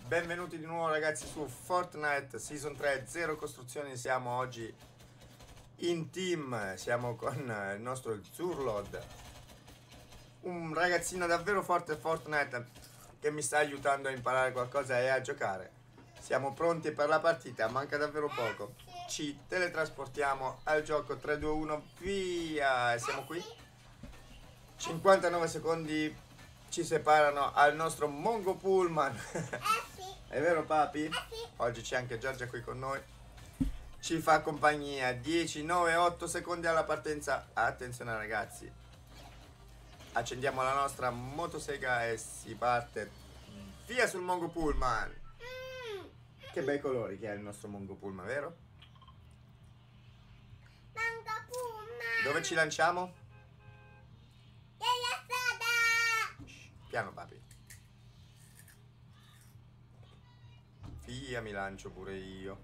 Benvenuti di nuovo ragazzi su Fortnite Season 3 Zero Costruzioni. Siamo oggi in team, siamo con il nostro Zurlod, un ragazzino davvero forte a Fortnite che mi sta aiutando a imparare qualcosa e a giocare. Siamo pronti per la partita, manca davvero poco. Ci teletrasportiamo al gioco. 3, 2, 1, via! Siamo qui. 59 secondi ci separano al nostro Mongo Pullman. È vero papi? Oggi c'è anche Giorgia qui con noi. Ci fa compagnia. 10, 9, 8 secondi alla partenza. Attenzione ragazzi. Accendiamo la nostra motosega e si parte via sul Mongo Pullman. Che bei colori che ha il nostro Mongo Pullman, vero? Mongo Pullman. Dove ci lanciamo? Della strada. Piano papi. Via, mi lancio pure io.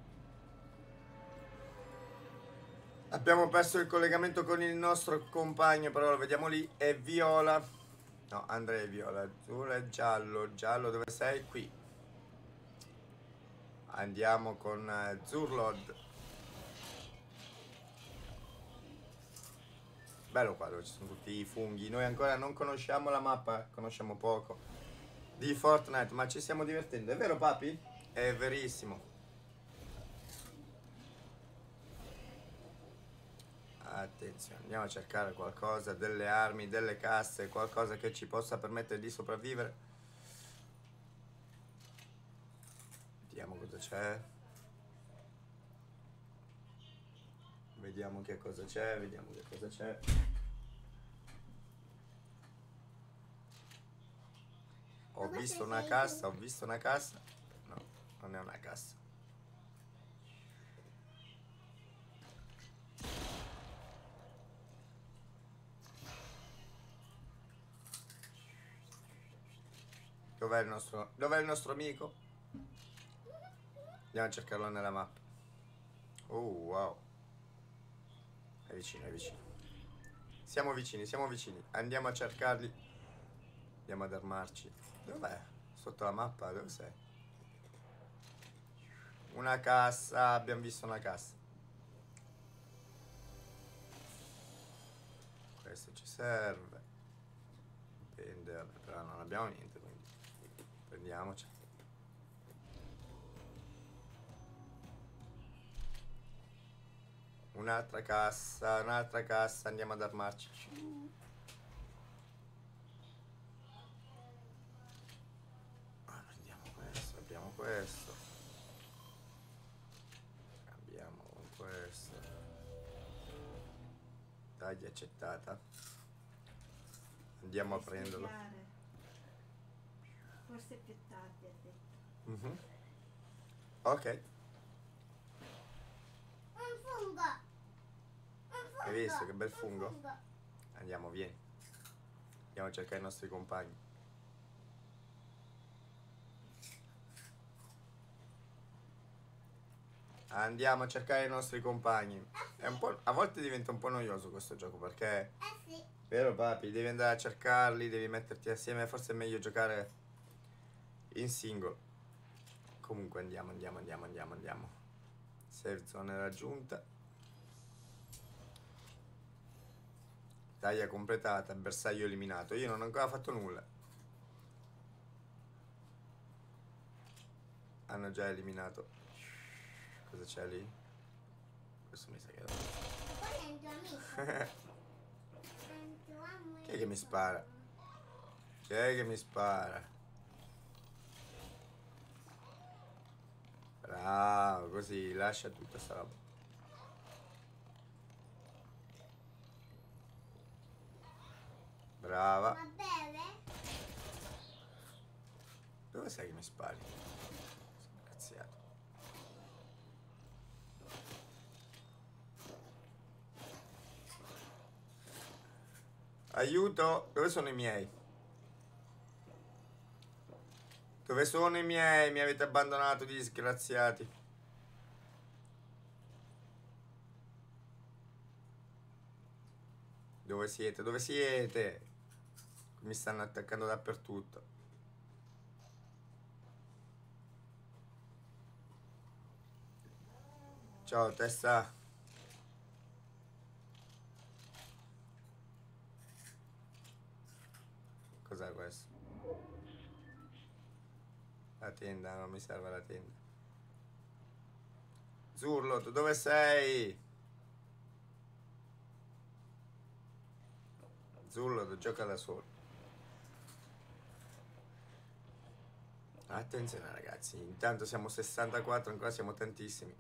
Abbiamo perso il collegamento con il nostro compagno, però lo vediamo lì. È viola. No, Andrea è viola. Azzurro è giallo. Giallo dove sei? Qui. Andiamo con Zurlod. Bello qua dove ci sono tutti i funghi. Noi ancora non conosciamo la mappa, conosciamo poco di Fortnite, ma ci stiamo divertendo. È vero papi? È verissimo. Attenzione, andiamo a cercare qualcosa, delle armi, delle casse, qualcosa che ci possa permettere di sopravvivere. Vediamo cosa c'è. Vediamo che cosa c'è, vediamo che cosa c'è. Ho visto una cassa, ho visto una cassa. No, non è una cassa. Dov'è il nostro amico? Andiamo a cercarlo nella mappa. Oh wow. È vicino, è vicino. Siamo vicini, siamo vicini. Andiamo a cercarli. Andiamo ad armarci. Dov'è? Sotto la mappa? Dove sei? Una cassa, abbiamo visto una cassa. Questo ci serve. Pender, però non abbiamo niente, quindi prendiamoci. Un'altra cassa, andiamo ad armarci. Prendiamo questo, abbiamo questo. Cambiamo con questo. Dai, accettata. Andiamo a prenderlo. Forse più tardi ha detto. Mhm. Ok. Un fungo. Hai visto che bel fungo? Andiamo, vieni. Andiamo a cercare i nostri compagni. Andiamo a cercare i nostri compagni. È un po', a volte diventa un po' noioso questo gioco perché... Sì. Vero papi? Devi andare a cercarli, devi metterti assieme. Forse è meglio giocare in single. Comunque andiamo. Save zone raggiunta. Taglia completata, bersaglio eliminato. Io non ho ancora fatto nulla. Hanno già eliminato. Cosa c'è lì? Questo mi sa che... Poi è un tuo amico. Chi è che mi spara? Chi è che mi spara? Bravo, così lascia tutta sta roba. Brava. Ma beve? Dove sei che mi spari? Sono cazziato. Aiuto! Dove sono i miei? Dove sono i miei? Mi avete abbandonato, disgraziati. Dove siete? Dove siete? Mi stanno attaccando dappertutto. Ciao testa. Cos'è questo? La tenda, non mi serve la tenda. Zurlot, dove sei? Zurlot, gioca da solo. Attenzione ragazzi, intanto siamo 64, ancora siamo tantissimi.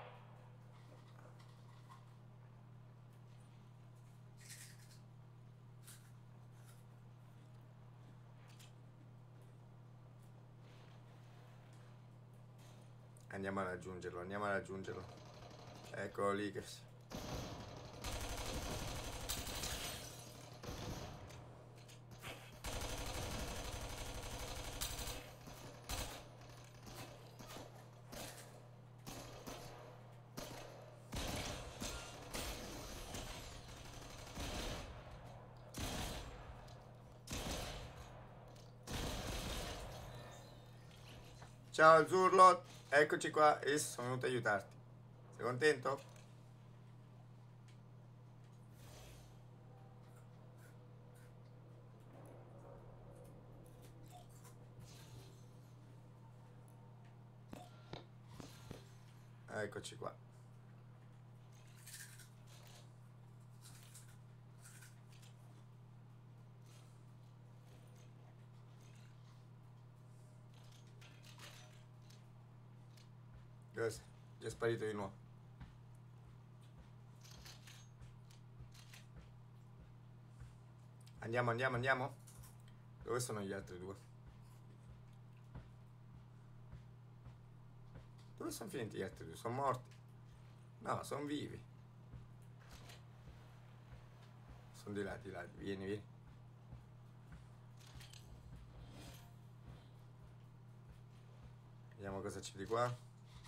Andiamo ad raggiungerlo, andiamo ad raggiungerlo. Eccolo lì che... Ciao Zurlot, eccoci qua e sono venuto a aiutarti. Sei contento? Eccoci qua. Dove sei? Già sparito di nuovo. Andiamo, andiamo, andiamo. Dove sono gli altri due? Dove sono finiti gli altri due? Sono morti? No, sono vivi. Sono di là, di là. Vieni, vieni. Vediamo cosa c'è di qua.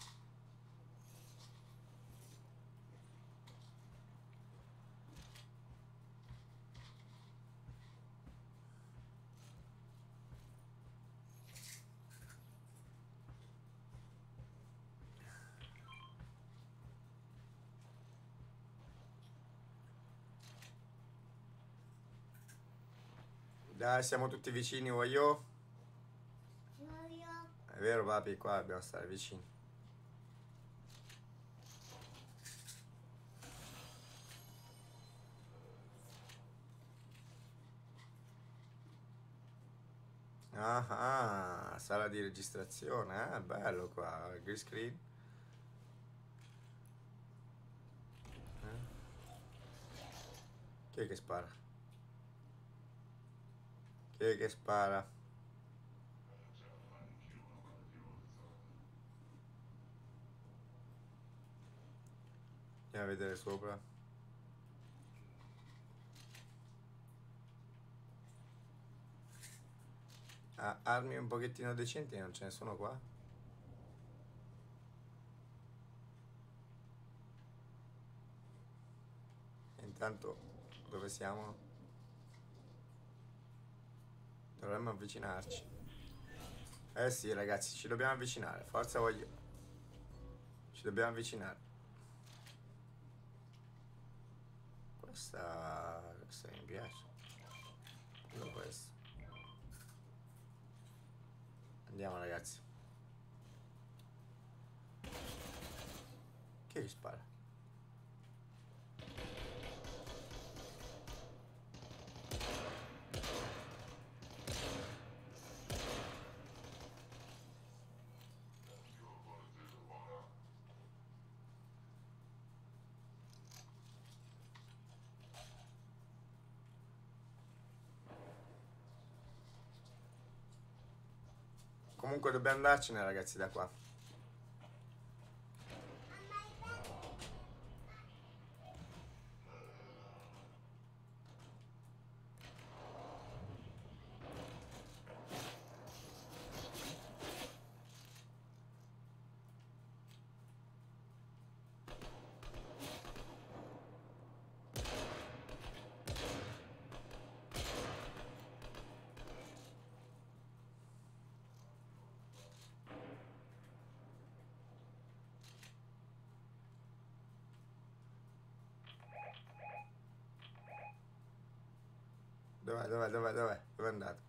Dai, siamo tutti vicini, voglio. È vero, papi, qua dobbiamo stare vicini. Ah, sala di registrazione, bello qua, green screen. Chi è che spara? Chi è che spara? Andiamo a vedere sopra. Ah, armi un pochettino decenti, non ce ne sono qua? E intanto, dove siamo? Dovremmo avvicinarci. Eh sì, ragazzi, ci dobbiamo avvicinare. Forza voglio. Ci dobbiamo avvicinare. Questa mi piace. Quello questo. Andiamo ragazzi. Chi è che spara? Comunque dobbiamo andarcene ragazzi da qua. Dov'è? Dove è andato?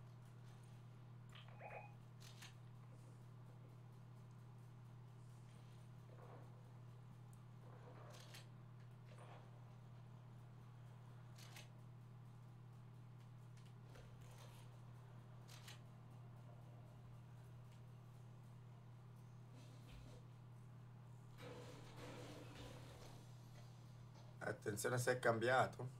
Attenzione se è cambiato.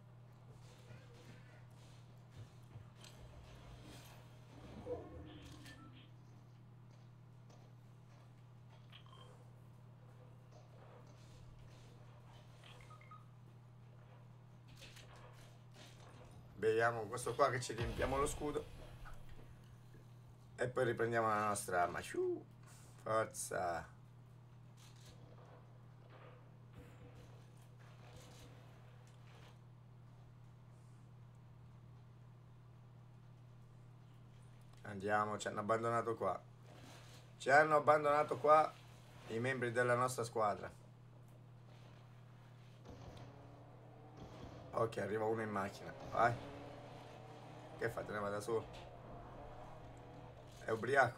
Vediamo questo qua che ci riempiamo lo scudo. E poi riprendiamo la nostra arma. Forza. Andiamo, ci hanno abbandonato qua. Ci hanno abbandonato qua i membri della nostra squadra. Ok, arriva uno in macchina. Vai. Che fa? Te ne va da solo? È ubriaco.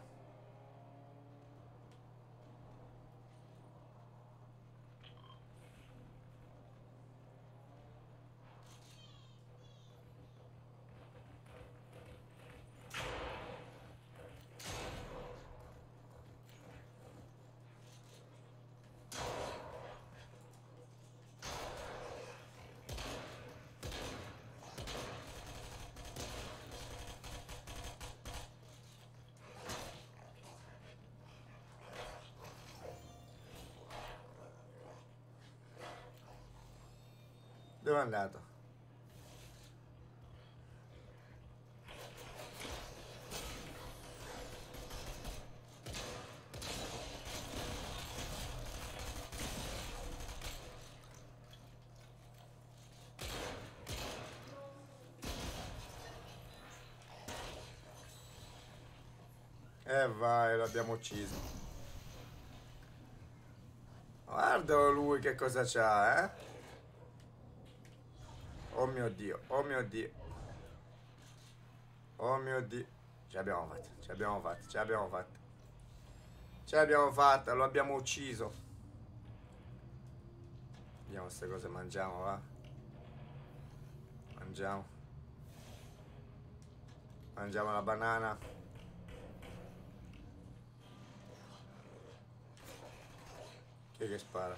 Dove è andato? E vai, l'abbiamo ucciso. Guarda lui che cosa c'ha, eh? Oh mio Dio, oh mio Dio. Oh mio Dio. Ce l'abbiamo fatta, ce l'abbiamo fatta, ce l'abbiamo fatta. Ce l'abbiamo fatta, lo abbiamo ucciso. Vediamo queste cose, mangiamo, va. Mangiamo. Mangiamo la banana. Chi è che spara?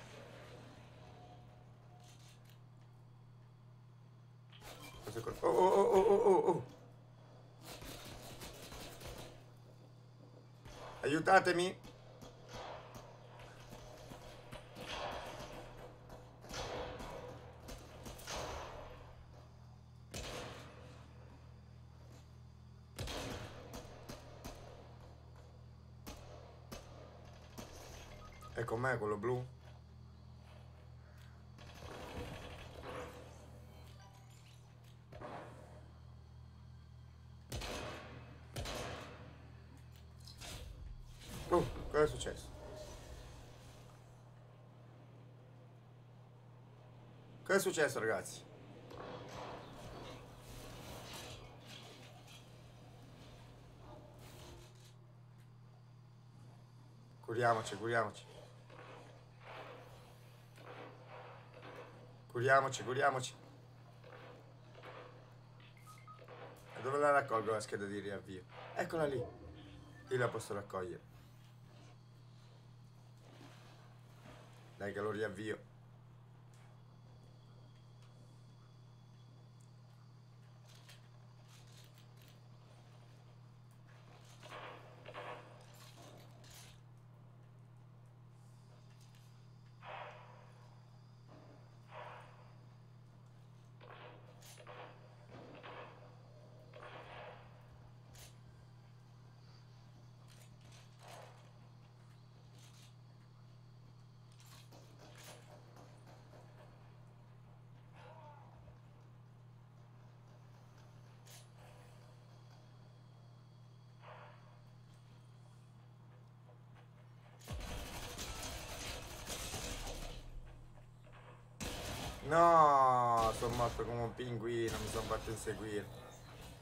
Oh, oh, oh, oh, oh, oh, oh. Aiutatemi. È con me quello blu? Cosa è successo? Cosa è successo, ragazzi? Curiamoci, curiamoci. Curiamoci, curiamoci. E dove la raccolgo la scheda di riavvio? Eccola lì. Io la posso raccogliere. Dai che lo riavvio. No, sono morto come un pinguino, mi sono fatto inseguire.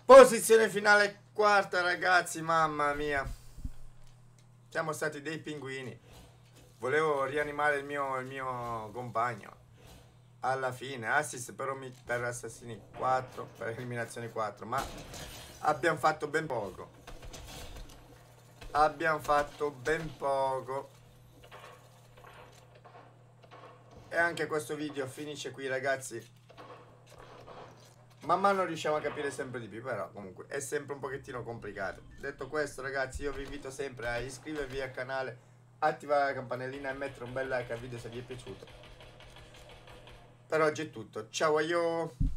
Posizione finale quarta, ragazzi, mamma mia. Siamo stati dei pinguini. Volevo rianimare il mio compagno. Alla fine, assist per assassini 4, per eliminazioni 4, ma abbiamo fatto ben poco. Abbiamo fatto ben poco. E anche questo video finisce qui, ragazzi. Man mano riusciamo a capire sempre di più, però comunque è sempre un pochettino complicato. Detto questo, ragazzi, io vi invito sempre a iscrivervi al canale, attivare la campanellina e mettere un bel like al video se vi è piaciuto. Per oggi è tutto, ciao a io!